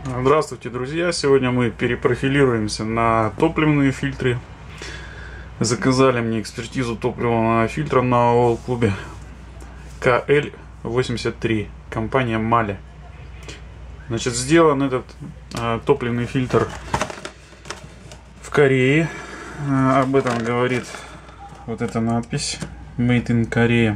Здравствуйте, друзья! Сегодня мы перепрофилируемся на топливные фильтры. Заказали мне экспертизу топливного фильтра на ОЛ-клубе KL83, компания Mali. Значит, сделан этот топливный фильтр в Корее. Об этом говорит вот эта надпись Made in Korea.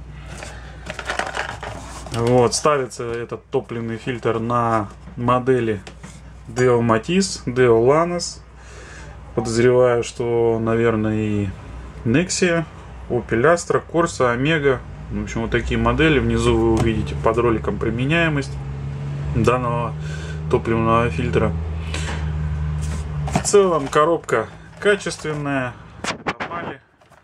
Вот, ставится этот топливный фильтр на модели Deo Matiz, Deo Lanos. Подозреваю, что, наверное, и Nexia, Opel Astra, Corsa, Omega. В общем, вот такие модели. Внизу вы увидите под роликом применяемость данного топливного фильтра. В целом коробка качественная. Mali.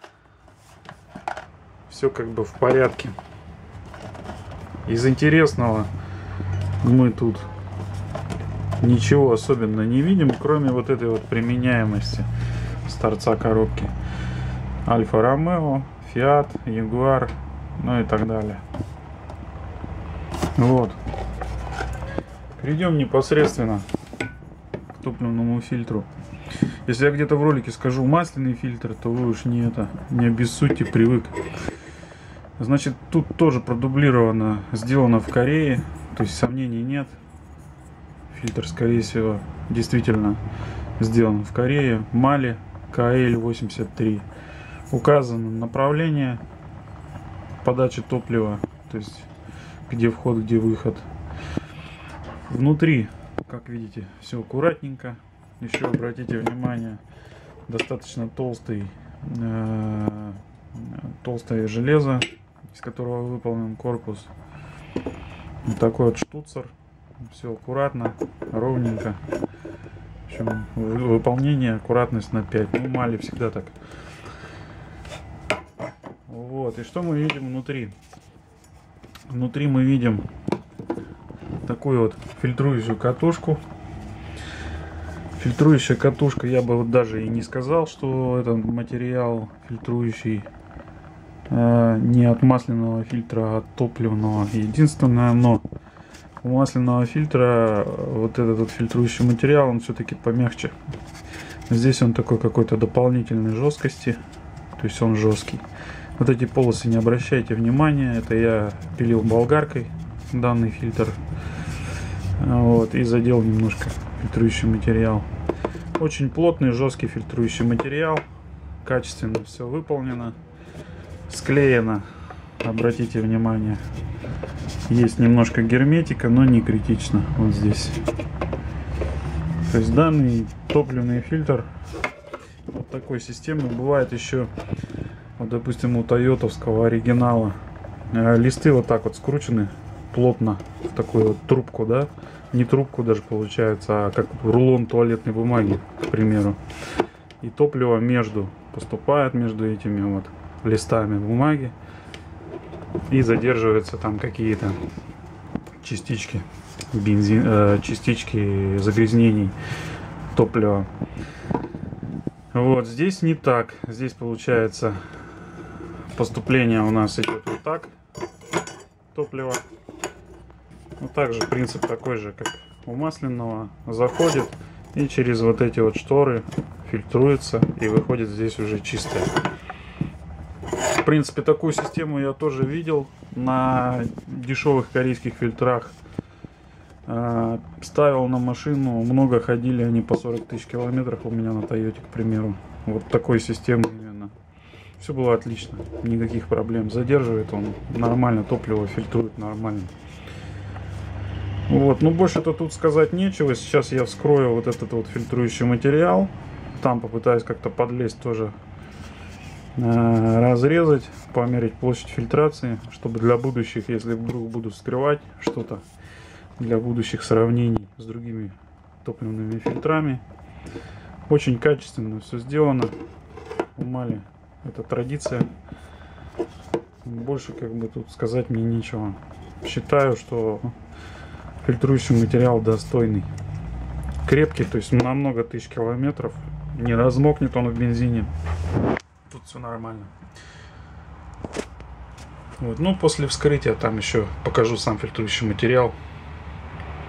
Все как бы в порядке. Из интересного мы тут ничего особенно не видим, кроме вот этой вот применяемости с торца коробки. Альфа Ромео, Фиат, Ягуар, ну и так далее. Вот. Перейдем непосредственно к топливному фильтру. Если я где-то в ролике скажу масляный фильтр, то вы уж не обессудьте, привык. Значит, тут тоже продублировано, сделано в Корее, то есть сомнений нет. Фильтр, скорее всего, действительно сделан в Корее. Mali KL83. Указано направление подачи топлива, то есть где вход, где выход. Внутри, как видите, все аккуратненько. Еще обратите внимание, достаточно толстое железо, из которого выполнен корпус. Вот такой вот штуцер. Все аккуратно, ровненько. В общем, выполнение, аккуратность на 5. Ну, Mali всегда так. Вот. И что мы видим внутри? Внутри мы видим такую вот фильтрующую катушку. Фильтрующая катушка, я бы вот даже и не сказал, что это материал фильтрующий не от масляного фильтра, а от топливного. Единственное, но у масляного фильтра вот этот вот фильтрующий материал, он все-таки помягче. Здесь он такой какой-то дополнительной жесткости, то есть он жесткий. Вот эти полосы не обращайте внимания, это я пилил болгаркой данный фильтр. Вот, и задел немножко фильтрующий материал. Очень плотный, жесткий фильтрующий материал. Качественно все выполнено. Склеено. Обратите внимание. Есть немножко герметика, но не критично. Вот здесь. То есть данный топливный фильтр вот такой системы. Бывает еще, вот, допустим, у тойотовского оригинала листы вот так вот скручены плотно в такую вот трубку, да, не трубку даже получается, а как рулон туалетной бумаги, к примеру. И топливо поступает между этими вот листами бумаги и задерживаются там какие-то частички частички загрязнений топлива. Вот здесь не так. Здесь получается поступление у нас идет вот так, топливо. Вот также принцип такой же, как у масляного. Заходит и через вот эти вот шторы фильтруется и выходит здесь уже чистое. В принципе, такую систему я тоже видел на дешевых корейских фильтрах. Ставил на машину, много ходили они по 40 тысяч километров у меня на Тойоте, к примеру. Вот такой системы именно. Все было отлично, никаких проблем. Задерживает он нормально, топливо фильтрует нормально. Вот, ну больше-то тут сказать нечего. Сейчас я вскрою вот этот вот фильтрующий материал. Там попытаюсь как-то подлезть тоже, разрезать, померить площадь фильтрации, чтобы для будущих, если вдруг буду вскрывать что-то, для будущих сравнений с другими топливными фильтрами. Очень качественно все сделано. У Mali это традиция. Больше как бы тут сказать мне нечего. Считаю, что фильтрующий материал достойный. Крепкий, то есть на много тысяч километров. Не размокнет он в бензине. Тут все нормально. Вот. Ну, после вскрытия там еще покажу сам фильтрующий материал.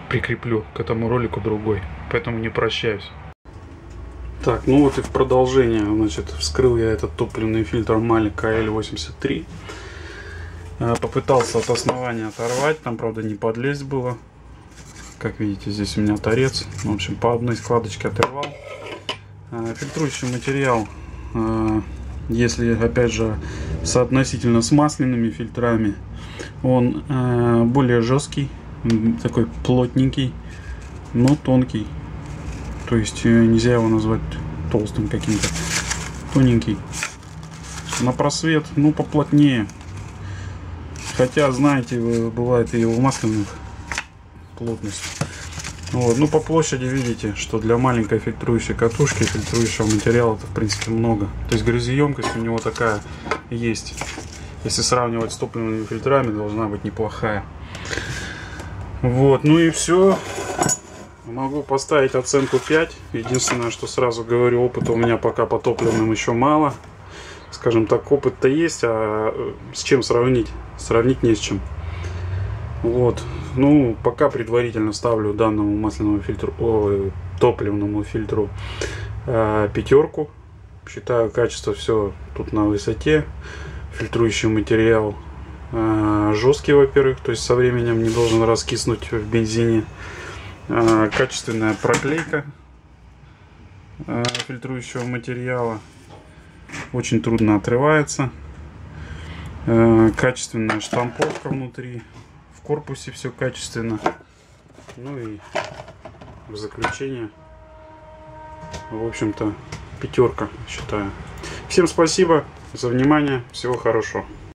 прикреплю к этому ролику другой, поэтому не прощаюсь. Так, ну вот и в продолжение, значит, вскрыл я этот топливный фильтр Mahle KL83. Попытался от основания оторвать, там, правда, не подлезть было. Как видите, здесь у меня торец. В общем, по одной складочке оторвал. Фильтрующий материал, если, опять же, соотносительно с масляными фильтрами, он более жесткий, такой плотненький, но тонкий. То есть нельзя его назвать толстым каким-то, тоненький. На просвет, ну, поплотнее. Хотя, знаете, бывает и у масляных плотность. Вот. Ну, по площади видите, что для маленькой фильтрующей катушки фильтрующего материала это, в принципе, много. То есть грязеемкость у него такая есть. Если сравнивать с топливными фильтрами, должна быть неплохая. Вот, ну и все. Могу поставить оценку 5. Единственное, что сразу говорю, опыта у меня пока по топливным еще мало. Скажем так, опыт-то есть, а с чем сравнить? Сравнить не с чем. Вот. Ну, пока предварительно ставлю данному масляному фильтру, топливному фильтру 5. Считаю, качество все тут на высоте. Фильтрующий материал жесткий, во-первых, то есть со временем не должен раскиснуть в бензине. Качественная проклейка фильтрующего материала. Очень трудно отрывается. Качественная штамповка внутри. В корпусе все качественно. Ну и в заключение, в общем-то, 5, считаю. Всем спасибо за внимание. Всего хорошего.